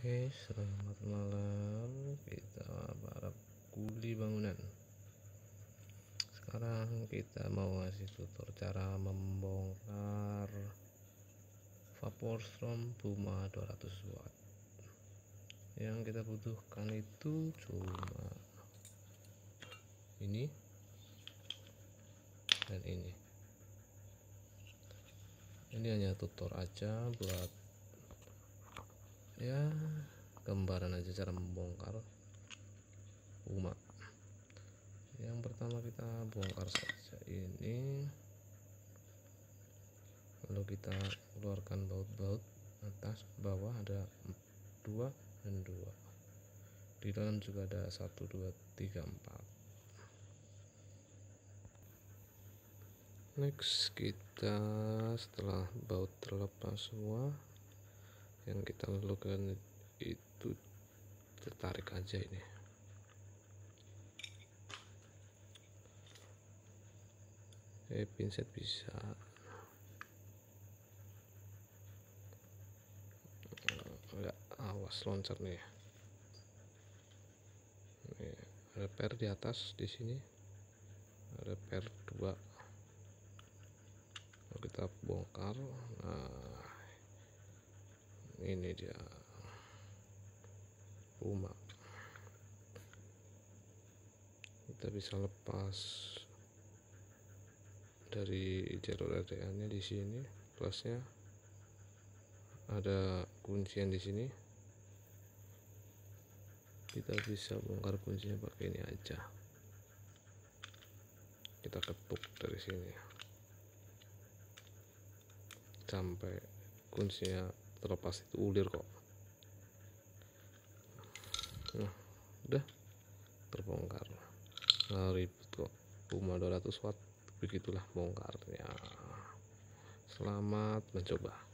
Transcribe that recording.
Oke, selamat malam kita para kuli bangunan. Sekarang kita mau ngasih tutor cara membongkar Vaporstrom Puma 200 watt. Yang kita butuhkan itu cuma ini dan ini. Ini hanya tutor aja buat ya gambaran aja cara membongkar Puma. Yang pertama kita bongkar saja ini, lalu kita keluarkan baut-baut atas bawah, ada 2 dan 2, di dalam juga ada 1 2 3 4. Next, kita setelah baut terlepas semua, yang kita lakukan itu tertarik aja ini. Pinset bisa, enggak, awas loncat nih. Ada per di atas, di sini ada per 2, lalu kita bongkar. Nah, ini dia Puma. Kita bisa lepas dari jalur RDA nya di sini, plusnya ada kuncian di sini. Kita bisa bongkar kuncinya pakai ini aja, kita ketuk dari sini sampai kuncinya terlepas. Itu ulir kok. Nah, udah terbongkar. Nah, ribet kok. Puma 200 watt, begitulah bongkarnya. Selamat mencoba.